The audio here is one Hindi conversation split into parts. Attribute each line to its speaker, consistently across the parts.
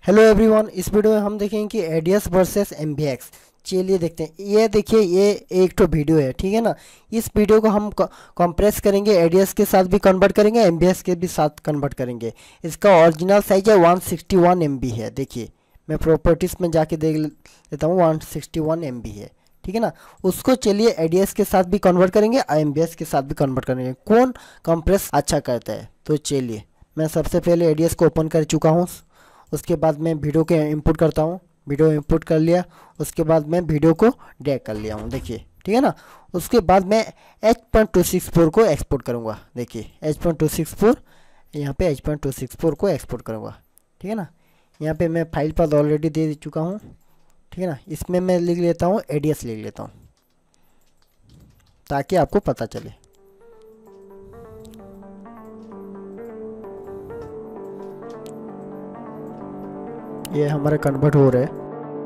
Speaker 1: हेलो एवरीवन, इस वीडियो में हम देखेंगे कि एडीएस वर्सेस एमबीएक्स। चलिए देखते हैं। ये देखिए, ये एक तो वीडियो है, ठीक है ना। इस वीडियो को हम कंप्रेस करेंगे, एडीएस के साथ भी कन्वर्ट करेंगे, एमबीएक्स के भी साथ कन्वर्ट करेंगे। इसका ओरिजिनल साइज है 161 MB है। देखिए, मैं प्रॉपर्टीज़ में जाके देख लेता हूँ, 161 MB है, ठीक है ना। उसको चलिए एडीएस के साथ भी कन्वर्ट करेंगे, एमबीएक्स के साथ भी कन्वर्ट करेंगे। कौन कंप्रेस अच्छा करता है, तो चलिए मैं सबसे पहले एडीएस को ओपन कर चुका हूँ। उसके बाद मैं वीडियो के इंपोर्ट करता हूँ। वीडियो इंपोर्ट कर लिया, उसके बाद मैं वीडियो को ड्रैग कर लिया हूँ, देखिए, ठीक है ना। उसके बाद मैं H.264 को एक्सपोर्ट करूँगा। देखिए H.264, यहाँ पे H.264 को एक्सपोर्ट करूँगा, ठीक है ना। यहाँ पे मैं फाइल पाथ ऑलरेडी दे चुका हूँ, ठीक है ना। इसमें मैं लिख लेता हूँ एडीएस लिख लेता हूँ, ताकि आपको पता चले। ये हमारा कन्वर्ट हो रहा है।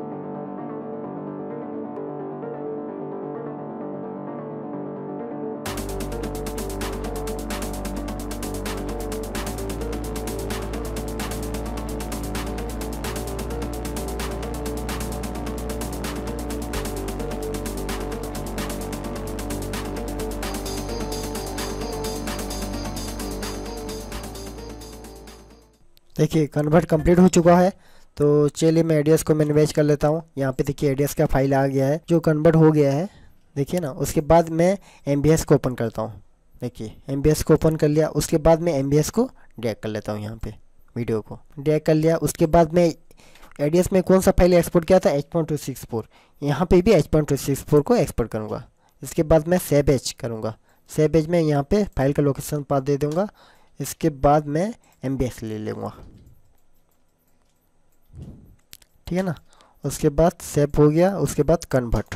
Speaker 1: देखिए कन्वर्ट कंप्लीट हो चुका है। तो चलिए मैं एडीएस को मैनेज कर लेता हूँ। यहाँ पे देखिए एडीएस का फाइल आ गया है जो कन्वर्ट हो गया है, देखिए ना। उसके बाद मैं एमबीएस को ओपन करता हूँ। देखिए एमबीएस को ओपन कर लिया, उसके बाद मैं एमबीएस को ड्रैग कर लेता हूँ। यहाँ पे वीडियो को ड्रैग कर लिया। उसके बाद मैं एडीएस में कौन सा फाइल एक्सपोर्ट किया था, H.264, यहाँ पे भी H.264 को एक्सपोर्ट करूँगा। इसके बाद मैं सेव एज करूँगा। सेव एज में यहाँ पे फाइल का लोकेशन पाथ दे दूँगा। इसके बाद मैं एमबीएस ले लूँगा, ठीक है ना। उसके बाद सेव हो गया, उसके बाद कन्वर्ट।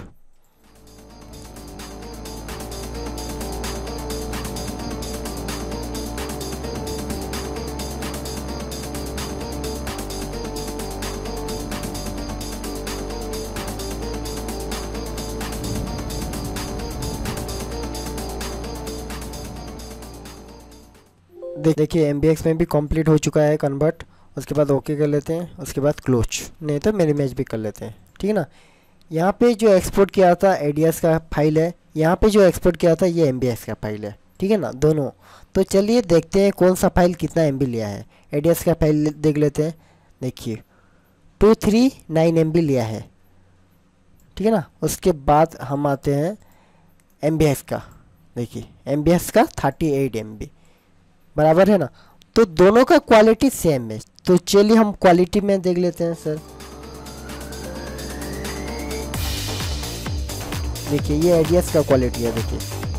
Speaker 1: देखिए एमबीएक्स में भी कंप्लीट हो चुका है कन्वर्ट। उसके बाद ओके कर लेते हैं, उसके बाद क्लोज, नहीं तो मेरी मैच भी कर लेते हैं, ठीक है ना। यहाँ पे जो एक्सपोर्ट किया था एडीएस का फाइल है, यहाँ पे जो एक्सपोर्ट किया था ये एमबीएक्स का फाइल है, ठीक है ना, दोनों। तो चलिए देखते हैं कौन सा फाइल कितना MB लिया है। एडीएस का फाइल देख लेते हैं। देखिए 239 MB लिया है, ठीक है ना। उसके बाद हम आते हैं एमबीएक्स का। देखिए एमबीएक्स का 38 MB बराबर है ना। तो दोनों का क्वालिटी सेम है। तो चलिए हम क्वालिटी में देख लेते हैं सर। देखिए ये एडीएस का क्वालिटी है। देखिए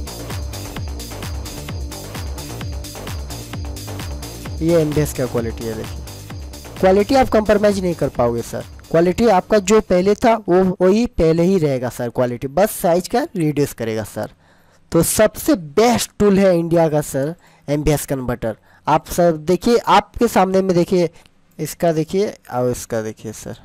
Speaker 1: ये एमबीएस का क्वालिटी है। देखिए क्वालिटी आप कंप्रोमाइज नहीं कर पाओगे सर। क्वालिटी आपका जो पहले था वो वही पहले ही रहेगा सर। क्वालिटी बस साइज का रिड्यूस करेगा सर। तो सबसे बेस्ट टूल है इंडिया का सर एमबीएस कन्वर्टर। आप सर देखिए, आपके सामने में देखिए, इसका देखिए और इसका देखिए सर,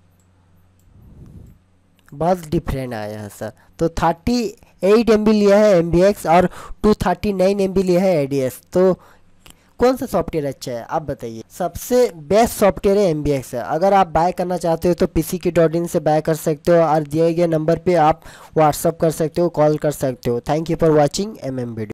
Speaker 1: बहुत डिफरेंट आया है सर। तो 38 MB लिया है एमबीएक्स और 239 MB लिया है एडीएस। तो कौन सा सॉफ्टवेयर अच्छा है आप बताइए। सबसे बेस्ट सॉफ्टवेयर है एमबीएक्स है। अगर आप बाय करना चाहते हो तो PCKit.in से बाय कर सकते हो, और दिए गए नंबर पे आप व्हाट्सअप कर सकते हो, कॉल कर सकते हो। Thank you for watching MM video.